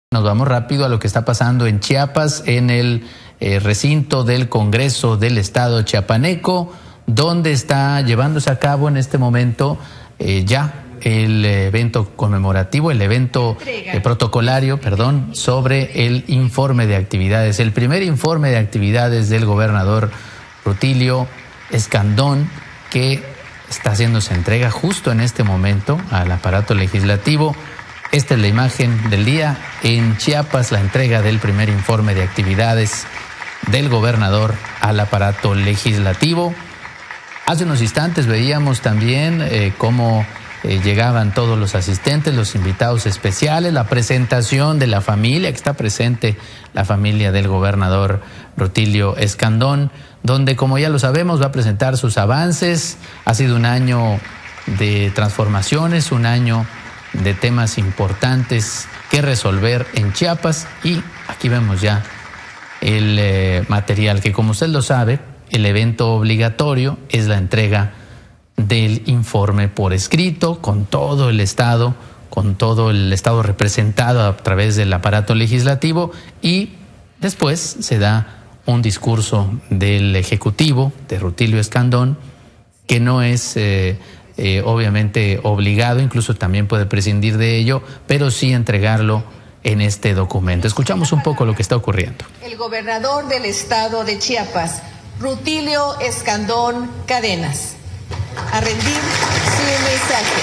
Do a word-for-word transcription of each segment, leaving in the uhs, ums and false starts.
Nos vamos rápido a lo que está pasando en Chiapas, en el eh, recinto del Congreso del Estado chiapaneco, donde está llevándose a cabo en este momento eh, ya el evento conmemorativo, el evento eh, protocolario, perdón, sobre el informe de actividades, el primer informe de actividades del gobernador Rutilio Escandón, que está haciéndose entrega justo en este momento al aparato legislativo. Esta es la imagen del día en Chiapas, la entrega del primer informe de actividades del gobernador al aparato legislativo. Hace unos instantes veíamos también eh, cómo eh, llegaban todos los asistentes, los invitados especiales, la presentación de la familia, que está presente la familia del gobernador Rutilio Escandón, donde, como ya lo sabemos, va a presentar sus avances. Ha sido un año de transformaciones, un año de temas importantes que resolver en Chiapas, y aquí vemos ya el eh, material que, como usted lo sabe, el evento obligatorio es la entrega del informe por escrito, con todo el Estado, con todo el Estado representado a través del aparato legislativo, y después se da un discurso del Ejecutivo, de Rutilio Escandón, que no es eh, Eh, obviamente obligado, incluso también puede prescindir de ello, pero sí entregarlo en este documento. Escuchamos un poco lo que está ocurriendo. El gobernador del estado de Chiapas, Rutilio Escandón Cadenas, a rendir su mensaje.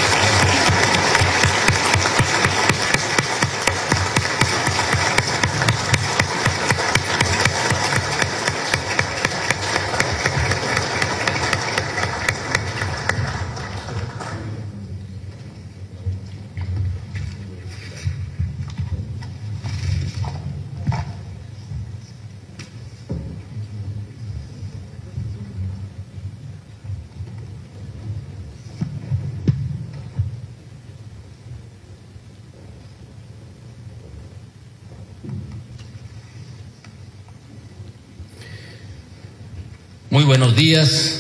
Muy buenos días.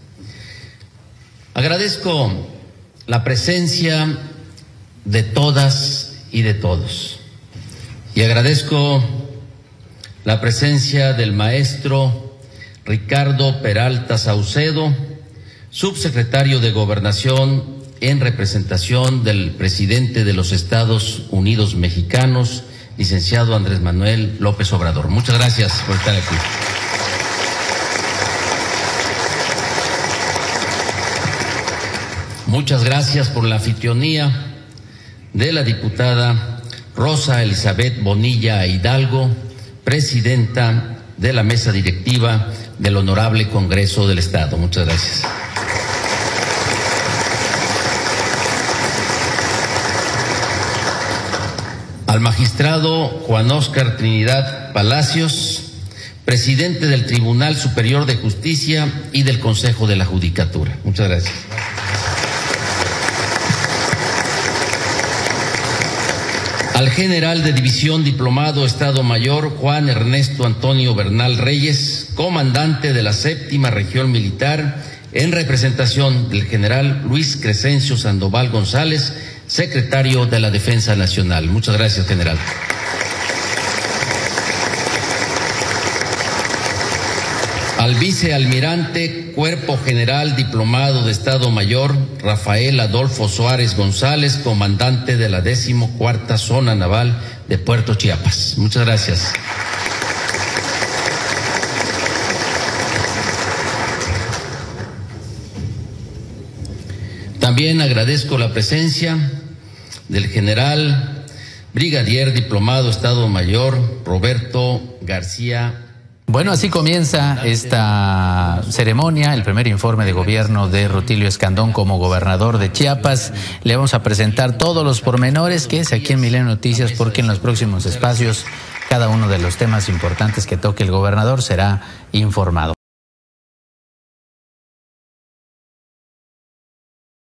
Agradezco la presencia de todas y de todos. Y agradezco la presencia del maestro Ricardo Peralta Saucedo, subsecretario de Gobernación en representación del presidente de los Estados Unidos Mexicanos, licenciado Andrés Manuel López Obrador. Muchas gracias por estar aquí. Muchas gracias por la anfitrionía de la diputada Rosa Elizabeth Bonilla Hidalgo, presidenta de la mesa directiva del Honorable Congreso del Estado. Muchas gracias. Al magistrado Juan Óscar Trinidad Palacios, presidente del Tribunal Superior de Justicia y del Consejo de la Judicatura. Muchas gracias. Al general de división diplomado Estado Mayor Juan Ernesto Antonio Bernal Reyes, comandante de la séptima región militar, en representación del general Luis Crescencio Sandoval González, secretario de la Defensa Nacional. Muchas gracias, general. Al vicealmirante Cuerpo General Diplomado de Estado Mayor Rafael Adolfo Suárez González, comandante de la decimocuarta Zona Naval de Puerto Chiapas. Muchas gracias. También agradezco la presencia del general brigadier diplomado Estado Mayor Roberto García. Bueno, así comienza esta ceremonia, el primer informe de gobierno de Rutilio Escandón como gobernador de Chiapas. Le vamos a presentar todos los pormenores, que es aquí en Milenio Noticias, porque en los próximos espacios cada uno de los temas importantes que toque el gobernador será informado.